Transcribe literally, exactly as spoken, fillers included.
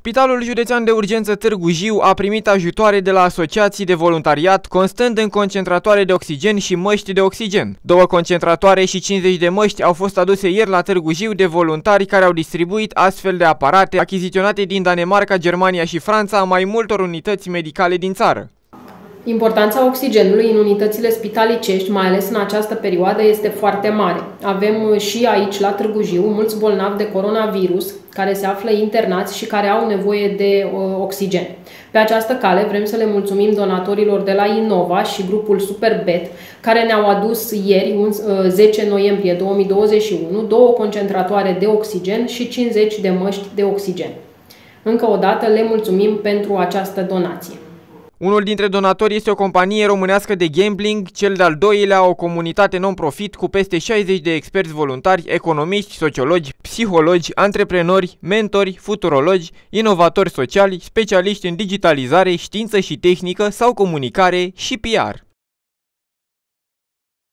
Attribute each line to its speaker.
Speaker 1: Spitalul Județean de Urgență Târgu Jiu a primit ajutoare de la asociații de voluntariat, constând în concentratoare de oxigen și măști de oxigen. Două concentratoare și cincizeci de măști au fost aduse ieri la Târgu Jiu de voluntari care au distribuit astfel de aparate achiziționate din Danemarca, Germania și Franța a mai multor unități medicale din țară.
Speaker 2: Importanța oxigenului în unitățile spitalicești, mai ales în această perioadă, este foarte mare. Avem și aici, la Târgu Jiu, mulți bolnavi de coronavirus care se află internați și care au nevoie de uh, oxigen. Pe această cale vrem să le mulțumim donatorilor de la Innova și grupul Superbet, care ne-au adus ieri, zece noiembrie două mii douăzeci și unu, două concentratoare de oxigen și cincizeci de măști de oxigen. Încă o dată le mulțumim pentru această donație.
Speaker 1: Unul dintre donatori este o companie românească de gambling, cel de-al doilea o comunitate non-profit cu peste șaizeci de experți voluntari, economiști, sociologi, psihologi, antreprenori, mentori, futurologi, inovatori sociali, specialiști în digitalizare, știință și tehnică sau comunicare și P R.